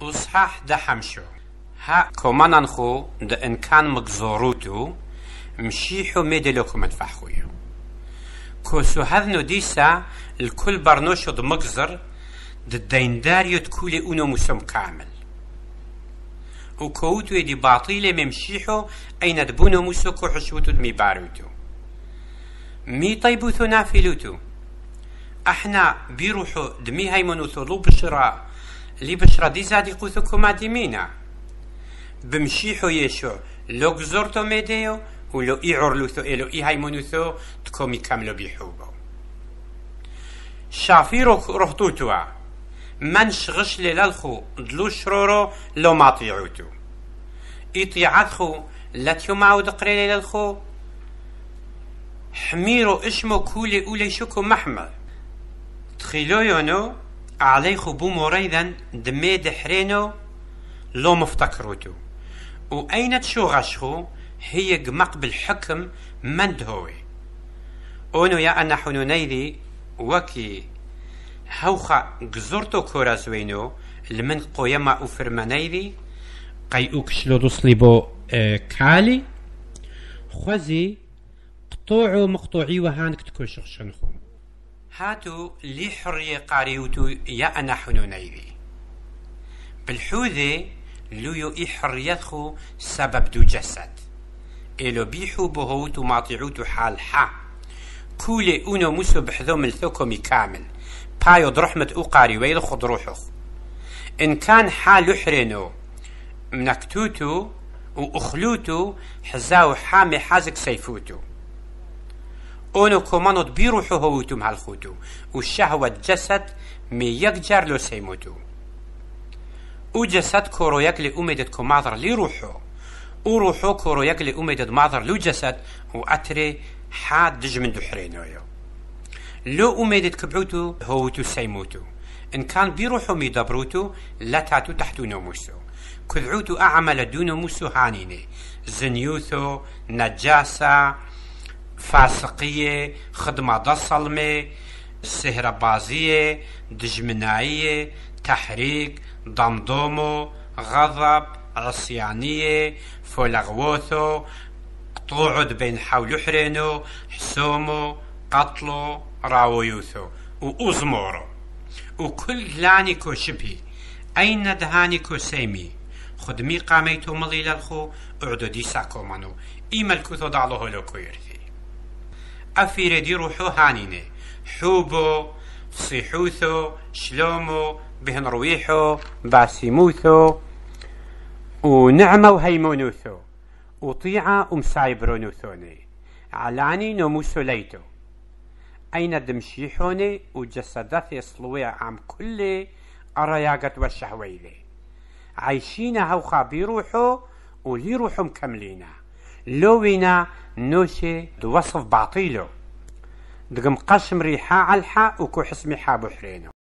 أصحاح ده حمشو ها كومانانخو ده إن كان مقزوروتو مشيحو ميدلوكو مدفحخويو كوسو هذنو ديسا الكل برنوشو ده مقزر ده دينداريو تكولي أونو مسوم كامل وكوتو يدي باطيلة ممشيحو أين دبونو مسوكو حشوتو دمي باروتو مي طيبوثو نافلوتو احنا بيروحو دمي هايمونوثو لو بشرا لي بشرا دي زادي قوثو كوماديمينا بمشيحو يشو لو قزورتو ميديو ولو إيعورلوثو إلو إي هايمونوثو تكومي كاملو بيحوبو شافيرو رهطوتوا من شغش للالخو دلو شرورو لو ما طيعوتو إطيعاتخو لاتيو معود قريلي للخو حميرو اسمو كولي أولي شكو محمل تخيلو يونو عليخو بو مريدا دمي دحرينو لو مفتكروتو وأين تشو غشخو هي قمق بالحكم من دهوي اونو يا أنا حنونيدي وكي هوخا قزورتو كورازوينو لمن قويما وفرمانيدي قيوك شلودو صليبو كالي خوزي قطوعو مقطوعي وهانك تكوشخ شنخو هاتو لي حرية قاريوتو يا أنا حنونيدي بالحوذي ليو إي حريتخو سبب دو جسد إلو بيحو بهوتو ماطيعوتو حال حا كولي أونو موسو بحذو ملثوكومي كامل بايو درحمة أو قاري ويلو خد روحو إن كان حال يحرنو منكتوتو وأخلوتو حزاو حامي حازك سيفوتو اونو كومانو بيروحو هوتو مهالخوتو والشهوة جسد مي يقجر لو سيموتو و جسد كورو يقلي أميدت كوماضر لي روحو وروحو كورو يقلي أميدت ماضر لو جسد وأتري حاد دج من دحرينويو لو أميدت كبعوتو هوتو سيموتو إن كان بيروحو ميدبروتو لا تاتو تحتو نوموسو كذعوتو أعمل دونو موسو هانيني زنيوثو نجاسة فاسقية خدمة ضصلمة سهربازية دجمنائية تحريك ضمضومو غضب عصيانية فولغوثو قطوعد بين حول حرينو حسومو قتلو راويوثو وأزمورو وكل لانيكو شبهي أين دهانيكو سيمي خدمي قاميتو مليل الخو اعدو ديساكو منو إيما الكوثو دعلوه لوكو يرثي أفير دي روحو هانيني حوبو صيحوثو شلومو بهن رويحو باسيموثو ونعمة وهيمونوثو وطيعة ومسايبرونوثوني علاني نوموسو ليتو أين دمشيحوني وجسدات يصلوية عام كل أرياقت والشهويلي عايشين هوخا بيروحو ولي روحو مكملينا لوينا نوشي دوصف باطيلو دقم قشم ريحا علحا وكو حسمي حابو حرينو